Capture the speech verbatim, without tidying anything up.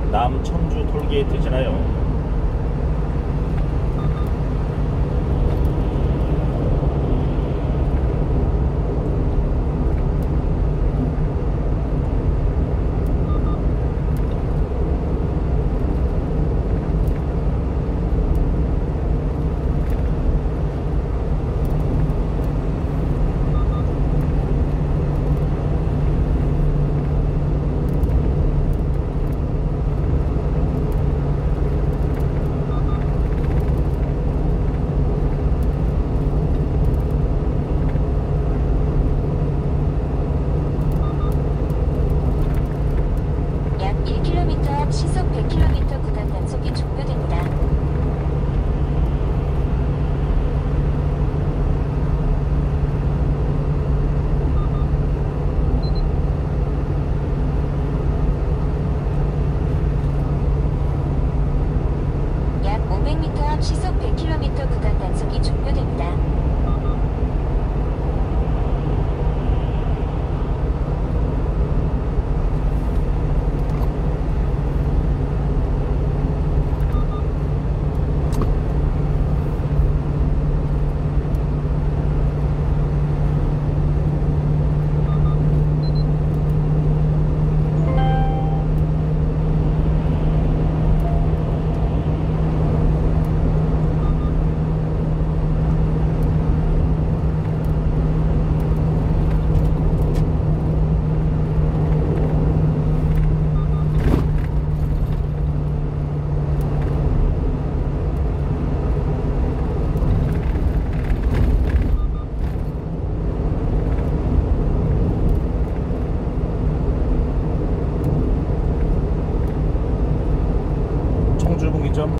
남청주 톨게이트 지나요. 일 킬로미터 앞 시속 백 킬로미터 구간 단속이 종료됩니다. 약 오백 미터 앞 시속 백 킬로미터 구간 단속이 종료됩니다. 청주 분기점